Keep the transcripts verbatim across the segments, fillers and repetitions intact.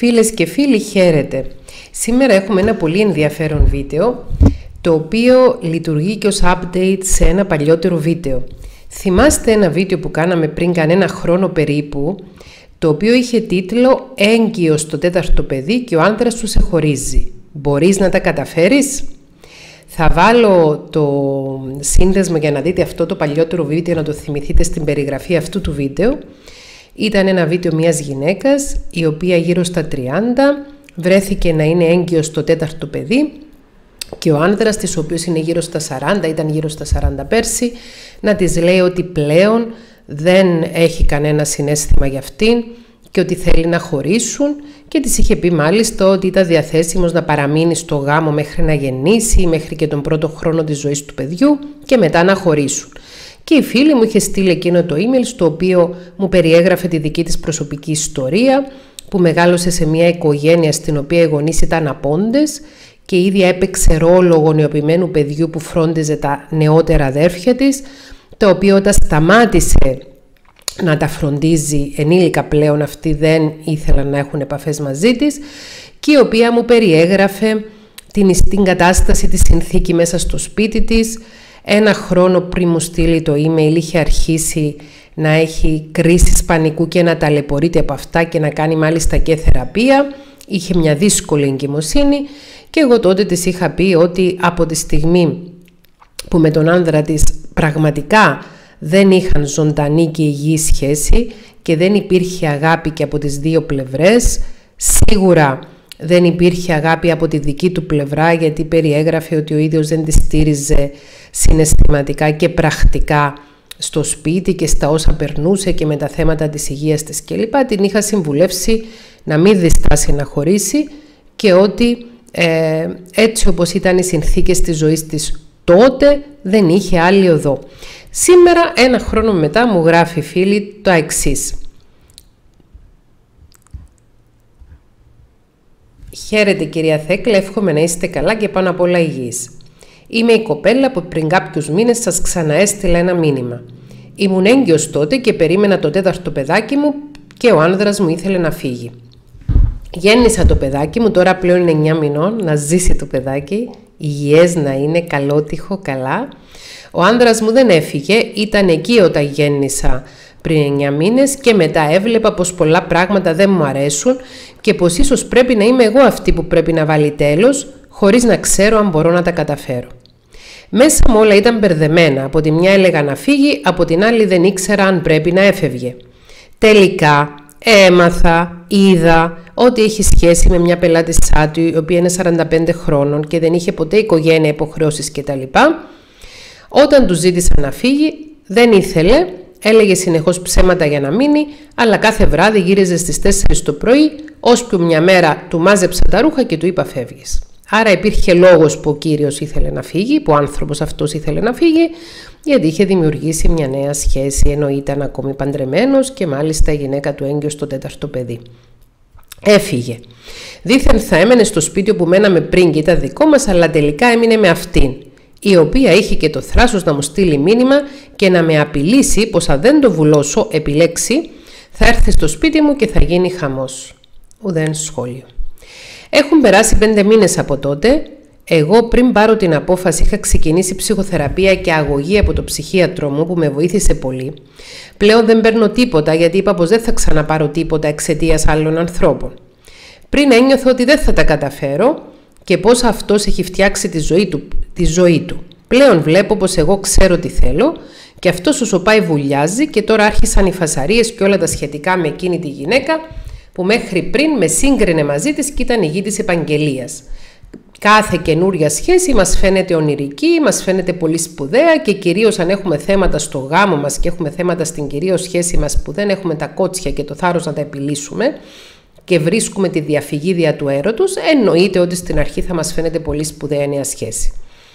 Φίλες και φίλοι, χαίρετε! Σήμερα έχουμε ένα πολύ ενδιαφέρον βίντεο, το οποίο λειτουργεί και ως update σε ένα παλιότερο βίντεο. Θυμάστε ένα βίντεο που κάναμε πριν κανένα χρόνο περίπου, το οποίο είχε τίτλο «Έγκυος το τέταρτο παιδί και ο άντρας του σε χωρίζει. Μπορείς να τα καταφέρεις?» Θα βάλω το σύνδεσμο για να δείτε αυτό το παλιότερο βίντεο, να το θυμηθείτε στην περιγραφή αυτού του βίντεο. Ήταν ένα βίντεο μιας γυναίκας, η οποία γύρω στα τριάντα βρέθηκε να είναι έγκυος στο τέταρτο παιδί και ο άνδρας της, ο οποίος είναι γύρω στα σαράντα, ήταν γύρω στα σαράντα πέρσι, να της λέει ότι πλέον δεν έχει κανένα συναίσθημα για αυτήν και ότι θέλει να χωρίσουν, και της είχε πει μάλιστα ότι ήταν διαθέσιμος να παραμείνει στο γάμο μέχρι να γεννήσει, μέχρι και τον πρώτο χρόνο της ζωής του παιδιού και μετά να χωρίσουν. Και η φίλη μου είχε στείλει εκείνο το email, στο οποίο μου περιέγραφε τη δική της προσωπική ιστορία, που μεγάλωσε σε μια οικογένεια στην οποία οι γονείς ήταν απόντες και η ίδια έπαιξε ρόλο γονιοποιημένου παιδιού που φρόντιζε τα νεότερα αδέρφια της, τα οποία όταν σταμάτησε να τα φροντίζει ενήλικα πλέον, αυτοί δεν ήθελαν να έχουν επαφές μαζί της, και η οποία μου περιέγραφε την, την κατάσταση, τη συνθήκη μέσα στο σπίτι της. Ένα χρόνο πριν μου στείλει το email είχε αρχίσει να έχει κρίσεις πανικού και να ταλαιπωρείται από αυτά και να κάνει μάλιστα και θεραπεία. Είχε μια δύσκολη εγκυμοσύνη και εγώ τότε της είχα πει ότι από τη στιγμή που με τον άνδρα της πραγματικά δεν είχαν ζωντανή και υγιή σχέση και δεν υπήρχε αγάπη και από τις δύο πλευρές, σίγουρα δεν υπήρχε αγάπη από τη δική του πλευρά, γιατί περιέγραφε ότι ο ίδιος δεν τη στήριζε συναισθηματικά και πρακτικά στο σπίτι και στα όσα περνούσε και με τα θέματα της υγείας της κλπ. Την είχα συμβουλεύσει να μην διστάσει να χωρίσει και ότι ε, έτσι όπως ήταν οι συνθήκες της ζωής της τότε δεν είχε άλλη οδό. Σήμερα, ένα χρόνο μετά, μου γράφει η φίλη το εξής. Χαίρετε κυρία Θέκλα, εύχομαι να είστε καλά και πάνω απ' όλα υγιείς. Είμαι η κοπέλα που πριν κάποιους μήνες σας ξαναέστειλα ένα μήνυμα. Ήμουν έγκυος τότε και περίμενα το τέταρτο παιδάκι μου και ο άνδρας μου ήθελε να φύγει. Γέννησα το παιδάκι μου, τώρα πλέον είναι εννιά μηνών, να ζήσει το παιδάκι, υγιές να είναι, καλότυχο, καλά. Ο άνδρας μου δεν έφυγε, ήταν εκεί όταν γέννησα πριν εννιά μήνες και μετά έβλεπα πως πολλά πράγματα δεν μου αρέσουν και πως ίσως πρέπει να είμαι εγώ αυτή που πρέπει να βάλει τέλος, χωρίς να ξέρω αν μπορώ να τα καταφέρω. Μέσα μου όλα ήταν μπερδεμένα, από τη μια έλεγα να φύγει, από την άλλη δεν ήξερα αν πρέπει να έφευγε. Τελικά έμαθα, είδα ότι έχει σχέση με μια πελάτησά του, η οποία είναι σαράντα πέντε χρόνων και δεν είχε ποτέ οικογένεια, υποχρεώσεις κτλ. Όταν του ζήτησα να φύγει, δεν ήθελε, έλεγε συνεχώς ψέματα για να μείνει, αλλά κάθε βράδυ γύριζε στις τέσσερις το πρωί, ώσπου μια μέρα του μάζεψα τα ρούχα και του είπα φεύγεις. Άρα υπήρχε λόγος που ο κύριος ήθελε να φύγει, που ο άνθρωπος αυτός ήθελε να φύγει, γιατί είχε δημιουργήσει μια νέα σχέση, ενώ ήταν ακόμη παντρεμένος και μάλιστα η γυναίκα του έγκυος στο τέταρτο παιδί. Έφυγε. Δήθεν θα έμενε στο σπίτι που μέναμε πριν και ήταν δικό μας, αλλά τελικά έμεινε με αυτήν, η οποία είχε και το θράσος να μου στείλει μήνυμα και να με απειλήσει πως αν δεν το βουλώσω επιλέξει, θα έρθει στο σπίτι μου και θα γίνει χαμός. Ουδέν σχόλιο. Έχουν περάσει πέντε μήνες από τότε. Εγώ πριν πάρω την απόφαση είχα ξεκινήσει ψυχοθεραπεία και αγωγή από το ψυχίατρο μου που με βοήθησε πολύ. Πλέον δεν παίρνω τίποτα γιατί είπα πως δεν θα ξαναπάρω τίποτα εξαιτίας άλλων ανθρώπων. Πριν ένιωθω ότι δεν θα τα καταφέρω και πως αυτός έχει φτιάξει τη ζωή του. Τη ζωή του. Πλέον βλέπω πως εγώ ξέρω τι θέλω και αυτός όσο πάει βουλιάζει, και τώρα άρχισαν οι φασαρίες και όλα τα σχετικά με εκείνη τη γυναίκα που μέχρι πριν με σύγκρινε μαζί της και ήταν η γη της επαγγελίας. Κάθε καινούρια σχέση μας φαίνεται ονειρική, μας φαίνεται πολύ σπουδαία και κυρίως αν έχουμε θέματα στο γάμο μας και έχουμε θέματα στην κυρίως σχέση μας που δεν έχουμε τα κότσια και το θάρρος να τα επιλύσουμε και βρίσκουμε τη διαφυγή δια του έρωτος, εννοείται ότι στην αρχή θα μας φαίνεται πολύ σπουδαία νέα σχέση.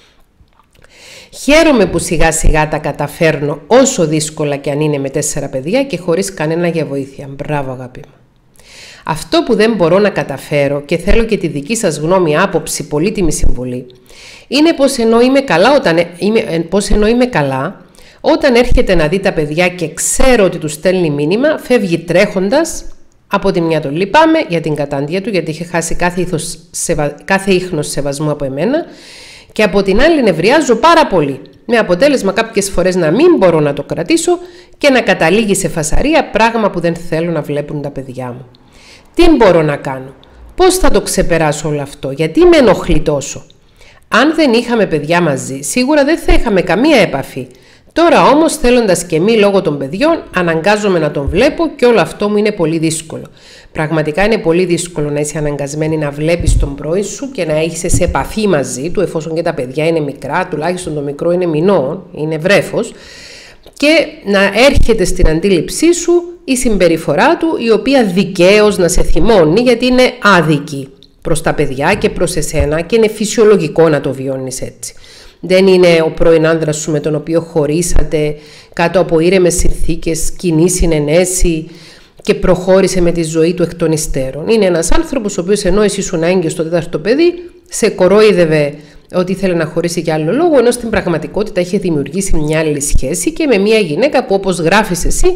Χαίρομαι που σιγά σιγά τα καταφέρνω, όσο δύσκολα και αν είναι, με τέσσερα παιδιά και χωρίς κανένα για βοήθεια. Μπράβο αγάπη μου. Αυτό που δεν μπορώ να καταφέρω και θέλω και τη δική σας γνώμη, άποψη, πολύτιμη συμβουλή, είναι πως ενώ είμαι καλά, όταν, είμαι, πως ενώ είμαι καλά, όταν έρχεται να δει τα παιδιά και ξέρω ότι του στέλνει μήνυμα, φεύγει τρέχοντας Από τη μια τον λυπάμαι για την κατάντια του, γιατί είχε χάσει κάθε, ήθος, σεβα... κάθε ίχνος σεβασμού από εμένα, και από την άλλη νευριάζω πάρα πολύ, με αποτέλεσμα κάποιες φορές να μην μπορώ να το κρατήσω και να καταλήγει σε φασαρία, πράγμα που δεν θέλω να βλέπουν τα παιδιά μου. Τι μπορώ να κάνω, πώς θα το ξεπεράσω όλο αυτό, γιατί με ενοχλεί τόσο? Αν δεν είχαμε παιδιά μαζί, σίγουρα δεν θα είχαμε καμία επαφή. Τώρα όμως, θέλοντας και μη λόγω των παιδιών, αναγκάζομαι να τον βλέπω και όλο αυτό μου είναι πολύ δύσκολο. Πραγματικά είναι πολύ δύσκολο να είσαι αναγκασμένη να βλέπεις τον πρώην σου και να είσαι σε επαφή μαζί του, εφόσον και τα παιδιά είναι μικρά, τουλάχιστον το μικρό είναι μηνών, είναι βρέφος, και να έρχεται στην αντίληψή σου η συμπεριφορά του, η οποία δικαίως να σε θυμώνει, γιατί είναι άδικη προς τα παιδιά και προς εσένα και είναι φυσιολογικό να το βιώνεις έτσι. Δεν είναι ο πρώην άνδρας σου με τον οποίο χωρίσατε κάτω από ήρεμες συνθήκες, κοινή συνενέση και προχώρησε με τη ζωή του εκ των υστέρων. Είναι ένας άνθρωπος ο οποίος, ενώ εσύ ήσουν έγκυος στο τέταρτο παιδί, σε κορόιδευε ότι ήθελε να χωρίσει για άλλο λόγο, ενώ στην πραγματικότητα είχε δημιουργήσει μια άλλη σχέση και με μια γυναίκα που, όπως γράφεις εσύ,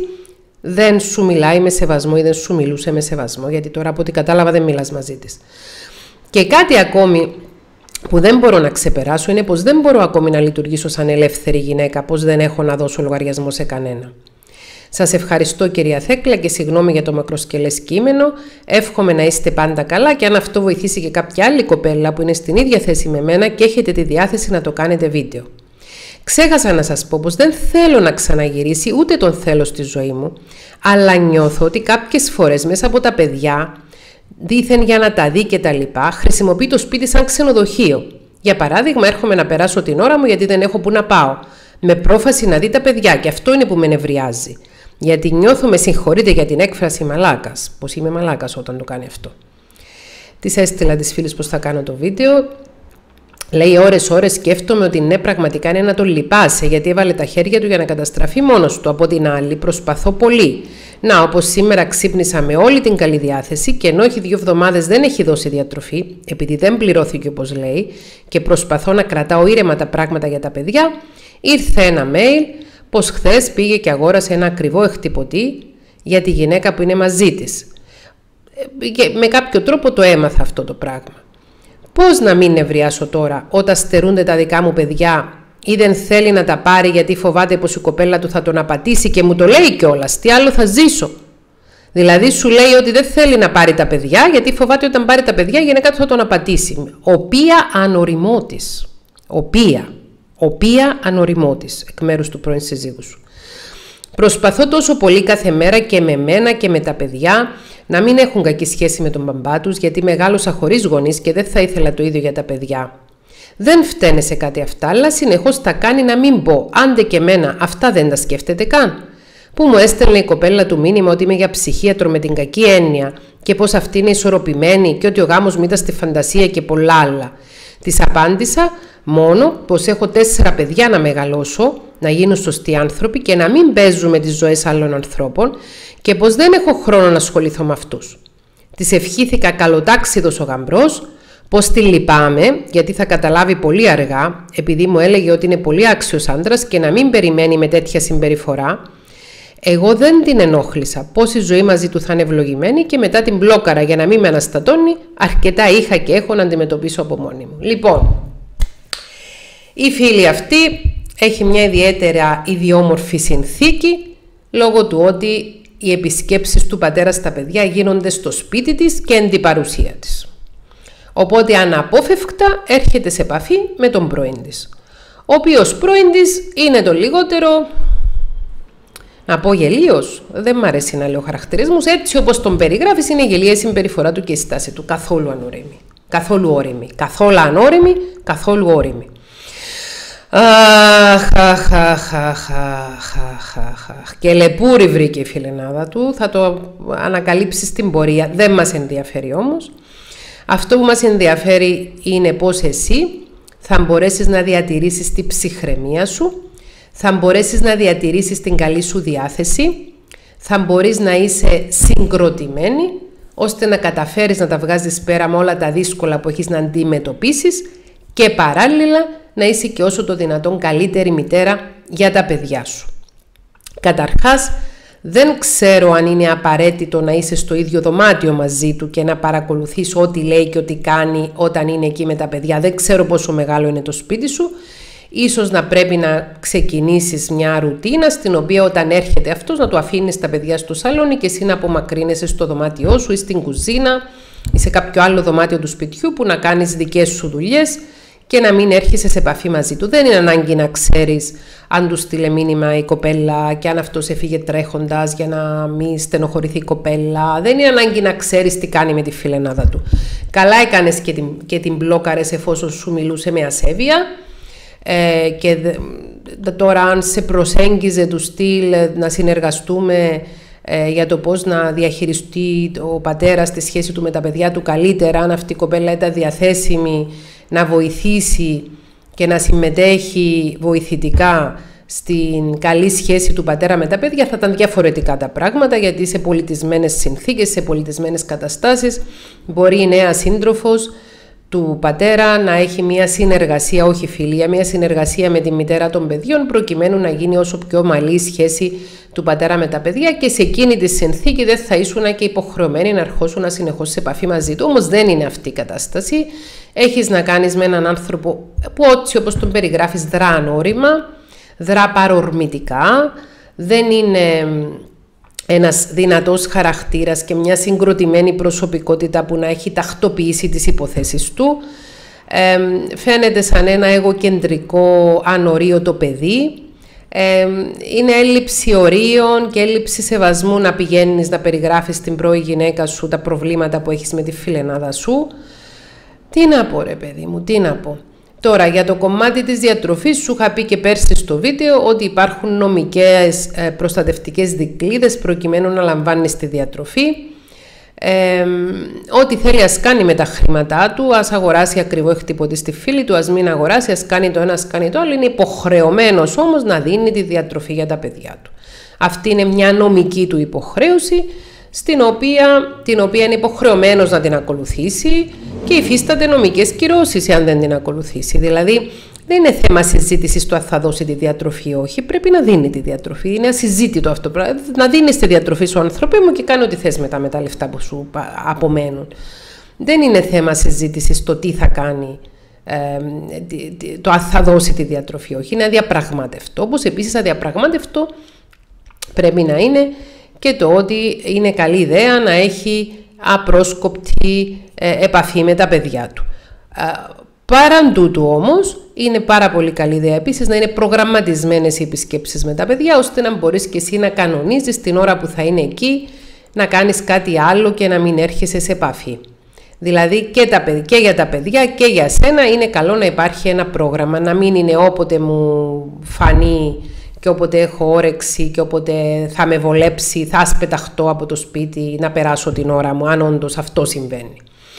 δεν σου μιλάει με σεβασμό ή δεν σου μιλούσε με σεβασμό, γιατί τώρα από ό,τι κατάλαβα δεν μιλάς μαζί της. Και κάτι ακόμη που δεν μπορώ να ξεπεράσω είναι πως δεν μπορώ ακόμη να λειτουργήσω σαν ελεύθερη γυναίκα, πως δεν έχω να δώσω λογαριασμό σε κανένα. Σας ευχαριστώ, κυρία Θέκλα, και συγγνώμη για το μακροσκελές κείμενο. Εύχομαι να είστε πάντα καλά και αν αυτό βοηθήσει και κάποια άλλη κοπέλα που είναι στην ίδια θέση με μένα και έχετε τη διάθεση να το κάνετε βίντεο. Ξέχασα να σας πω πως δεν θέλω να ξαναγυρίσει, ούτε τον θέλω στη ζωή μου, αλλά νιώθω ότι κάποιες φορές μέσα από τα παιδιά, δήθεν για να τα δει και τα λοιπά, χρησιμοποιεί το σπίτι σαν ξενοδοχείο. Για παράδειγμα, έρχομαι να περάσω την ώρα μου γιατί δεν έχω που να πάω, με πρόφαση να δει τα παιδιά, και αυτό είναι που με νευριάζει. Γιατί νιώθω, με συγχωρείτε για την έκφραση, μαλάκας, πως είμαι μαλάκας όταν το κάνει αυτό. Της έστειλα τις φίλες πως θα κάνω το βίντεο. Λέει ώρες ώρες σκέφτομαι ότι ναι, πραγματικά είναι να τον λυπάσαι, γιατί έβαλε τα χέρια του για να καταστραφεί μόνος του. Από την άλλη προσπαθώ πολύ. Να, όπως σήμερα ξύπνησα με όλη την καλή διάθεση και ενώ έχει δύο εβδομάδες δεν έχει δώσει διατροφή, επειδή δεν πληρώθηκε όπως λέει, και προσπαθώ να κρατάω ήρεμα τα πράγματα για τα παιδιά, ήρθε ένα mail πως χθες πήγε και αγόρασε ένα ακριβό εκτυπωτή για τη γυναίκα που είναι μαζί της. Και με κάποιο τρόπο το έμαθα αυτό το πράγμα. Πώς να μην νευριάσω τώρα όταν στερούνται τα δικά μου παιδιά ή δεν θέλει να τα πάρει γιατί φοβάται πως η κοπέλα του θα τον απατήσει και μου το λέει κιόλας, τι άλλο θα ζήσω? Δηλαδή σου λέει ότι δεν θέλει να πάρει τα παιδιά γιατί φοβάται όταν πάρει τα παιδιά η γυναίκα του θα τον απατήσει. Οποία ανοριμότης. Οποία. Οποία ανοριμότης εκ μέρους του πρώην συζύγου σου. Προσπαθώ τόσο πολύ κάθε μέρα και με μένα και με τα παιδιά να μην έχουν κακή σχέση με τον μπαμπά τους, γιατί μεγάλωσα χωρίς γονείς και δεν θα ήθελα το ίδιο για τα παιδιά. Δεν φταίνε σε κάτι αυτά, αλλά συνεχώς τα κάνει να μην πω. Άντε και μένα, αυτά δεν τα σκέφτεται καν. Που μου έστελνε η κοπέλα του μήνυμα ότι είμαι για ψυχίατρο με την κακή έννοια και πως αυτή είναι ισορροπημένη και ότι ο γάμος μου ήταν στη φαντασία και πολλά άλλα. Της απάντησα μόνο πως έχω τέσσερα παιδιά να μεγαλώσω, να γίνουν σωστοί άνθρωποι και να μην παίζουμε τις ζωές άλλων ανθρώπων και πως δεν έχω χρόνο να ασχοληθώ με αυτούς. Της ευχήθηκα καλοτάξιδος ο γαμπρός, πως τη λυπάμαι γιατί θα καταλάβει πολύ αργά, επειδή μου έλεγε ότι είναι πολύ άξιος άντρας και να μην περιμένει με τέτοια συμπεριφορά. Εγώ δεν την ενόχλησα, πως η ζωή μαζί του θα είναι ευλογημένη και μετά την μπλόκαρα για να μην με αναστατώνει, αρκετά είχα και έχω να αντιμετωπίσω από μόνη μου. Λοιπόν, η φίλη αυτή έχει μια ιδιαίτερα ιδιόμορφη συνθήκη λόγω του ότι οι επισκέψεις του πατέρα στα παιδιά γίνονται στο σπίτι της και εν την παρουσία της. Οπότε αναπόφευκτα έρχεται σε επαφή με τον πρώην της, ο οποίος πρώην της είναι το λιγότερο, να πω γελίος, δεν μ' αρέσει να λέω χαρακτηρισμούς, έτσι όπως τον περιγράφεις είναι η γελία συμπεριφορά του και η στάση του, καθόλου ανώριμη, καθόλου όριμη, καθόλου ανώριμη, καθόλου όριμη. Αχ, αχ, αχ, αχ, αχ, αχ, και λεπούρι βρήκε η φιλενάδα του, θα το ανακαλύψει στην πορεία, δεν μας ενδιαφέρει όμως. Αυτό που μας ενδιαφέρει είναι πώς εσύ θα μπορέσεις να διατηρήσεις την ψυχραιμία σου, θα μπορέσεις να διατηρήσεις την καλή σου διάθεση, θα μπορείς να είσαι συγκροτημένη, ώστε να καταφέρεις να τα βγάζεις πέρα με όλα τα δύσκολα που έχεις να αντιμετωπίσεις και παράλληλα να είσαι και όσο το δυνατόν καλύτερη μητέρα για τα παιδιά σου. Καταρχάς, Δεν ξέρω αν είναι απαραίτητο να είσαι στο ίδιο δωμάτιο μαζί του και να παρακολουθείς ό,τι λέει και ό,τι κάνει όταν είναι εκεί με τα παιδιά. Δεν ξέρω πόσο μεγάλο είναι το σπίτι σου. Ίσως να πρέπει να ξεκινήσεις μια ρουτίνα στην οποία όταν έρχεται αυτός να του αφήνεις τα παιδιά στο σαλόνι και εσύ να απομακρύνεσαι στο δωμάτιό σου ή στην κουζίνα ή σε κάποιο άλλο δωμάτιο του σπιτιού που να κάνεις δικές σου δουλειές και να μην έρχεσαι σε επαφή μαζί του. Δεν είναι ανάγκη να ξέρεις αν του στείλε μήνυμα η κοπέλα και αν αυτός έφυγε τρέχοντας για να μην στενοχωρηθεί η κοπέλα. Δεν είναι ανάγκη να ξέρεις τι κάνει με τη φιλενάδα του. Καλά έκανες και την, και την μπλόκαρες εφόσον σου μιλούσε με ασέβεια. Ε, και δε, τώρα αν σε προσέγγιζε του στυλ να συνεργαστούμε ε, για το πώς να διαχειριστεί ο πατέρας τη σχέση του με τα παιδιά του καλύτερα, αν αυτή η κοπέλα ήταν διαθέσιμη να βοηθήσει και να συμμετέχει βοηθητικά στην καλή σχέση του πατέρα με τα παιδιά, θα ήταν διαφορετικά τα πράγματα, γιατί σε πολιτισμένες συνθήκες, σε πολιτισμένες καταστάσεις μπορεί η νέα σύντροφος του πατέρα να έχει μια συνεργασία, όχι φιλία, μια συνεργασία με τη μητέρα των παιδιών προκειμένου να γίνει όσο πιο ομαλή σχέση του πατέρα με τα παιδιά και σε εκείνη τη συνθήκη δεν θα ήσουν και υποχρεωμένοι να ερχόσουν συνεχώς σε επαφή μαζί του. Όμως δεν είναι αυτή η κατάσταση. Έχεις να κάνεις με έναν άνθρωπο που έτσι όπως τον περιγράφεις δρά ανώρημα, δρά παρορμητικά, δεν είναι ένας δυνατός χαρακτήρας και μια συγκροτημένη προσωπικότητα που να έχει τακτοποιήσει τις υποθέσεις του. Ε, φαίνεται σαν ένα εγωκεντρικό ανορίωτο παιδί. Ε, είναι έλλειψη ορίων και έλλειψη σεβασμού να πηγαίνεις να περιγράφεις την πρώη γυναίκα σου τα προβλήματα που έχεις με τη φιλενάδα σου. Τι να πω ρε παιδί μου, τι να πω. Τώρα για το κομμάτι της διατροφής σου είχα πει και πέρσι στο βίντεο ότι υπάρχουν νομικές προστατευτικές δικλείδες προκειμένου να λαμβάνεις τη διατροφή. Ε, ό,τι θέλει ας κάνει με τα χρήματά του, ας αγοράσει ακριβό χτυπωτή στη φίλη του, ας μην αγοράσει, ας κάνει το ένα, ας κάνει το άλλο. Είναι υποχρεωμένος όμως να δίνει τη διατροφή για τα παιδιά του. Αυτή είναι μια νομική του υποχρέωση, στην οποία, την οποία είναι υποχρεωμένος να την ακολουθήσει και υφίσταται νομικές κυρώσεις εάν δεν την ακολουθήσει. Δηλαδή δεν είναι θέμα συζήτησης το αν θα δώσει τη διατροφή ή όχι, πρέπει να δίνει τη διατροφή, είναι ασυζήτητο αυτό, να δίνεις τη διατροφή σου άνθρωπε μου και κάνει ό,τι θες μετά με τα λεφτά που σου απομένουν. Δεν είναι θέμα συζήτησης το τι θα κάνει, ε, το αν θα δώσει τη διατροφή ή όχι, είναι αδιαπραγμάτευτο, όπως επίσης αδιαπραγμάτευτο πρέπει να είναι και το ότι είναι καλή ιδέα να έχει απρόσκοπτη ε, επαφή με τα παιδιά του. Ε, Πέραν τούτου όμως, είναι πάρα πολύ καλή ιδέα επίσης να είναι προγραμματισμένες οι επισκέψεις με τα παιδιά, ώστε να μπορείς και εσύ να κανονίζεις την ώρα που θα είναι εκεί, να κάνεις κάτι άλλο και να μην έρχεσαι σε επαφή. Δηλαδή και, τα, και για τα παιδιά και για σένα είναι καλό να υπάρχει ένα πρόγραμμα, να μην είναι όποτε μου φανεί και όποτε έχω όρεξη και όποτε θα με βολέψει, θα σπεταχτώ από το σπίτι να περάσω την ώρα μου, αν όντως αυτό συμβαίνει.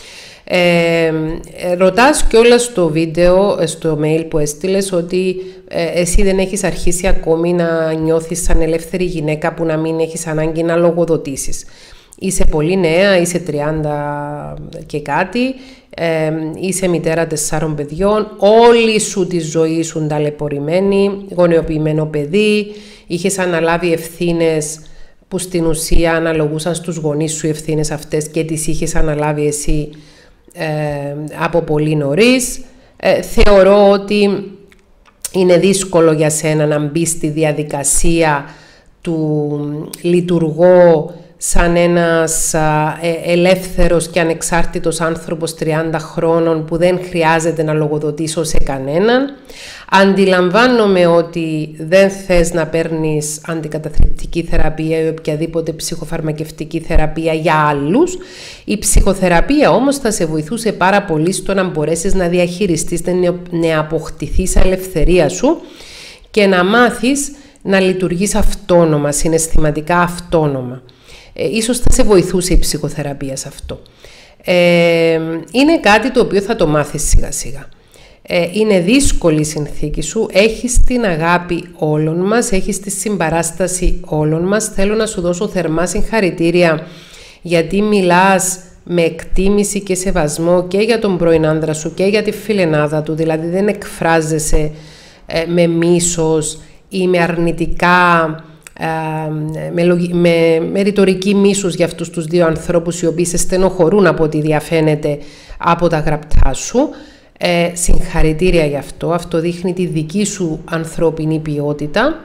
Ε, ρωτάς κιόλας στο βίντεο, στο mail που έστειλες, ότι ε, εσύ δεν έχεις αρχίσει ακόμη να νιώθεις σαν ελεύθερη γυναίκα που να μην έχεις ανάγκη να λογοδοτήσεις. Είσαι πολύ νέα, είσαι τριάντα και κάτι, ε, είσαι μητέρα τεσσάρων παιδιών, όλη σου τη ζωή σου ταλαιπωρημένη, γονεοποιημένο παιδί, είχες αναλάβει ευθύνες που στην ουσία αναλογούσαν στους γονείς σου ευθύνες αυτές και τις είχες αναλάβει εσύ ε, από πολύ νωρίς. Ε, θεωρώ ότι είναι δύσκολο για σένα να μπει στη διαδικασία του λειτουργώ σαν ένας ελεύθερος και ανεξάρτητος άνθρωπος τριάντα χρόνων που δεν χρειάζεται να λογοδοτήσω σε κανέναν. Αντιλαμβάνομαι ότι δεν θες να παίρνεις αντικαταθλιπτική θεραπεία ή οποιαδήποτε ψυχοφαρμακευτική θεραπεία για άλλους. Η ψυχοθεραπεία όμως θα σε βοηθούσε πάρα πολύ στο να μπορέσεις να διαχειριστείς την νεαποκτηθήσα ελευθερία σου και να μάθεις να λειτουργείς αυτόνομα, συναισθηματικά αυτόνομα. Ε, ίσως θα σε βοηθούσε η ψυχοθεραπεία σε αυτό. Ε, είναι κάτι το οποίο θα το μάθεις σιγά σιγά. Ε, είναι δύσκολη η συνθήκη σου, έχεις την αγάπη όλων μας, έχεις τη συμπαράσταση όλων μας. Θέλω να σου δώσω θερμά συγχαρητήρια γιατί μιλάς με εκτίμηση και σεβασμό και για τον πρώην άντρα σου και για τη φιλενάδα του, δηλαδή δεν εκφράζεσαι ε, με μίσος ή με αρνητικά με, με, με ρητορική μίσους για αυτούς τους δύο ανθρώπους οι οποίοι σε στενοχωρούν από ό,τι διαφαίνεται από τα γραπτά σου. Ε, συγχαρητήρια γι' αυτό. Αυτό δείχνει τη δική σου ανθρώπινη ποιότητα.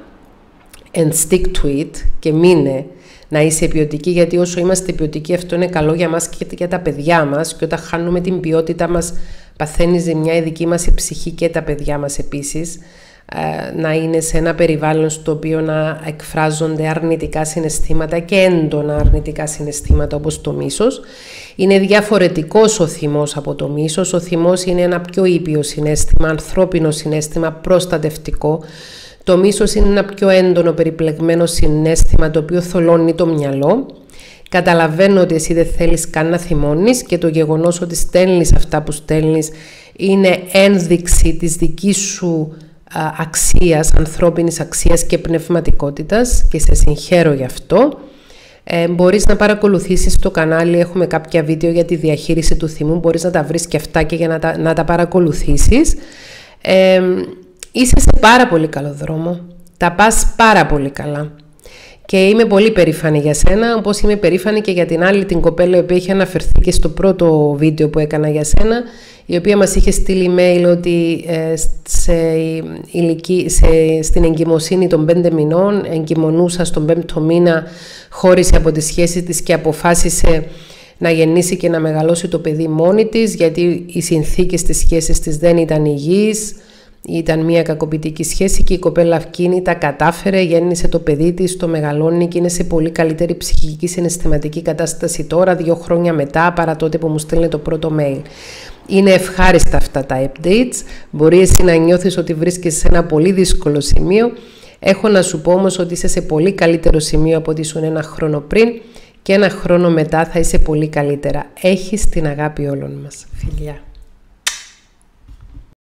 And stick to it, και μείνε να είσαι ποιοτική, γιατί όσο είμαστε ποιοτικοί αυτό είναι καλό για μας και για τα παιδιά μας, και όταν χάνουμε την ποιότητα μας παθαίνει ζημιά η δική μας η ψυχή και τα παιδιά μας επίσης. Να είναι σε ένα περιβάλλον στο οποίο να εκφράζονται αρνητικά συναισθήματα και έντονα αρνητικά συναισθήματα όπως το μίσος. Είναι διαφορετικός ο θυμός από το μίσος. Ο θυμός είναι ένα πιο ήπιο συναίσθημα, ανθρώπινο συναίσθημα, προστατευτικό. Το μίσος είναι ένα πιο έντονο περιπλεγμένο συναίσθημα το οποίο θολώνει το μυαλό. Καταλαβαίνω ότι εσύ δεν θέλεις καν να θυμώνεις, και το γεγονός ότι στέλνεις αυτά που στέλνεις είναι ένδειξη της δικής σου αξίας, ανθρώπινης αξίας και πνευματικότητας, και σε συγχαίρω γι' αυτό. Ε, μπορείς να παρακολουθήσεις το κανάλι, έχουμε κάποια βίντεο για τη διαχείριση του θυμού, μπορείς να τα βρεις και αυτά και για να τα, να τα παρακολουθήσεις. Ε, είσαι σε πάρα πολύ καλό δρόμο, τα πας πάρα πολύ καλά. Και είμαι πολύ περήφανη για σένα, όπως είμαι περήφανη και για την άλλη την κοπέλα η οποία είχε αναφερθεί και στο πρώτο βίντεο που έκανα για σένα, η οποία μας είχε στείλει email ότι ε, σε ηλική, σε, στην εγκυμοσύνη των πέντε μηνών, εγκυμονούσα στον πέμπτο μήνα, χώρισε από τη σχέση της και αποφάσισε να γεννήσει και να μεγαλώσει το παιδί μόνη της, γιατί οι συνθήκες της σχέσης της δεν ήταν υγιείς. Ήταν μια κακοποιητική σχέση και η κοπέλα εκείνη τα κατάφερε, γέννησε το παιδί της, το μεγαλώνει και είναι σε πολύ καλύτερη ψυχική συναισθηματική κατάσταση τώρα, δύο χρόνια μετά, παρά τότε που μου στέλνει το πρώτο mail. Είναι ευχάριστα αυτά τα updates, μπορεί εσύ να νιώθεις ότι βρίσκεσαι σε ένα πολύ δύσκολο σημείο. Έχω να σου πω όμως ότι είσαι σε πολύ καλύτερο σημείο από ό,τι ήσουν ένα χρόνο πριν, και ένα χρόνο μετά θα είσαι πολύ καλύτερα. Έχεις την αγάπη όλων μας. Φιλιά.